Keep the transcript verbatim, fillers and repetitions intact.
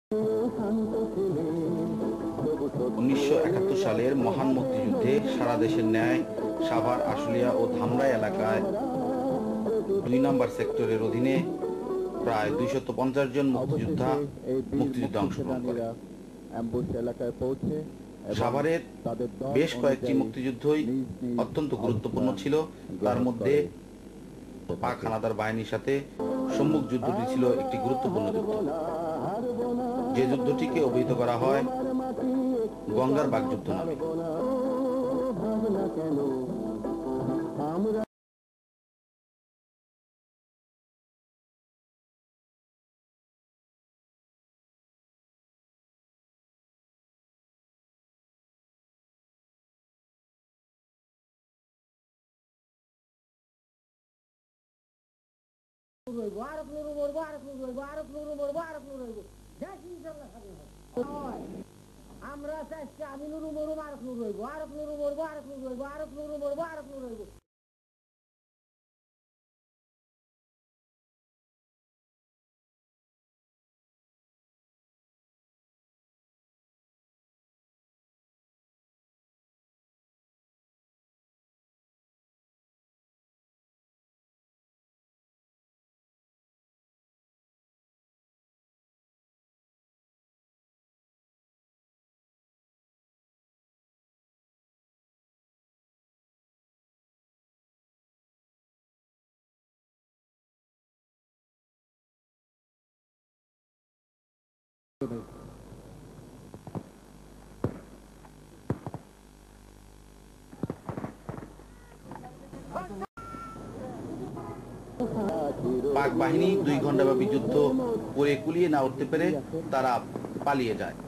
উনিশশো একাত্তর সালের মহান মুক্তিযুদ্ধে সারা দেশের ন্যায় সাভার, আশুলিয়া ও ধামরা এলাকায় দুই নম্বর সেক্টরের অধীনে প্রায় দুইশত পঞ্চাশ জন মুক্তিযোদ্ধা মুক্তিযুদ্ধে অংশগ্রহণ করে। সাভারের বেশ কয়েকটি মুক্তিযুদ্ধই অত্যন্ত গুরুত্বপূর্ণ ছিল। তার মধ্যে পাক হানাদার বাহিনীর সাথে সম্মুখ যুদ্ধটি ছিল একটি গুরুত্বপূর্ণ যুদ্ধ, যে যুদ্ধটিকে অভিহিত করা হয় গঙ্গার বাগ যুদ্ধ নামে। আমরা চাইছি আমি নুরু মরু আরক নুরু হইব, আরক নুরু মরবো, আরক নুরু হইব, আরক নুরু মরবো, আরক নুরু হইব। পাক বাহিনী দুই ঘন্টাব্যাপী যুদ্ধ করে কুলিয়ে না উঠতে পেরে তারা পালিয়ে যায়।